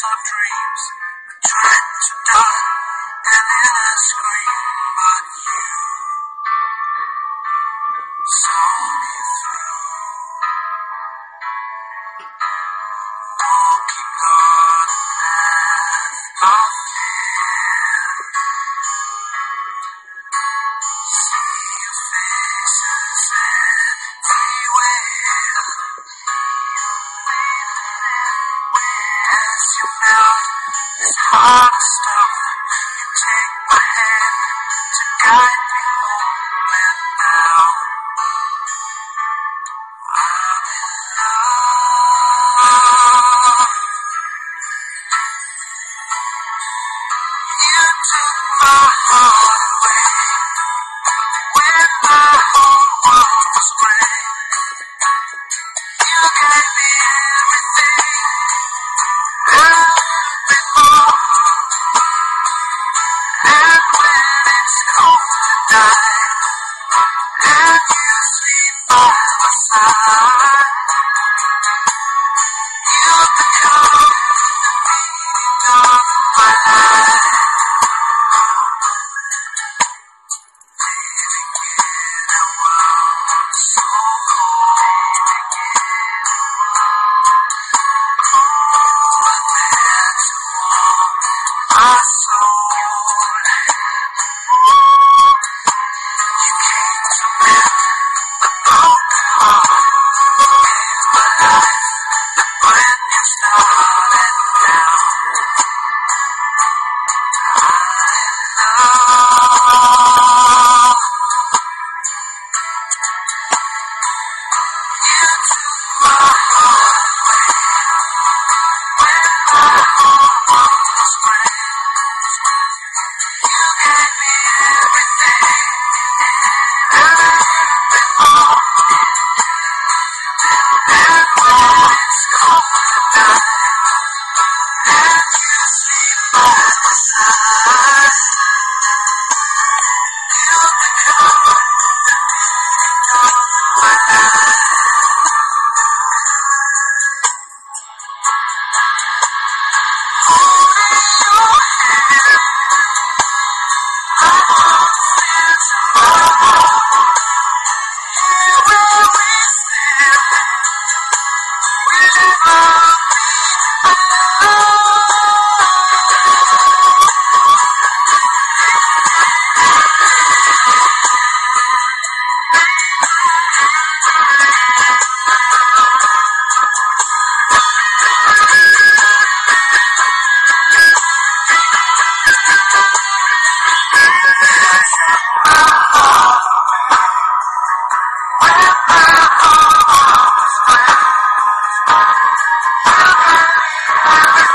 of dreams that tried to die and in a scream, but you saw me through. Walking on a path of fear, see your faces everywhere. As you melt this hard stuff, you take my hand to guide me home, and now I'm in love. You took my heart away when my whole world was gray. You gave me everything and a little bit more. And when it's cold tonight and you sleep by my side, you become the meaning of my life. Leaving in a world so cold again. But there's my soul and you came to mend the broken heart in my life, a brand new start, and now I'm in love. You took my heart away when my whole world was gray. You gave me everything and a little bit more. And when it's cold tonight and you sleep by my side, you become the meaning of my life. Holding your hand, I walk into my heart. Here where we stand, we'll never be alone. When my heart was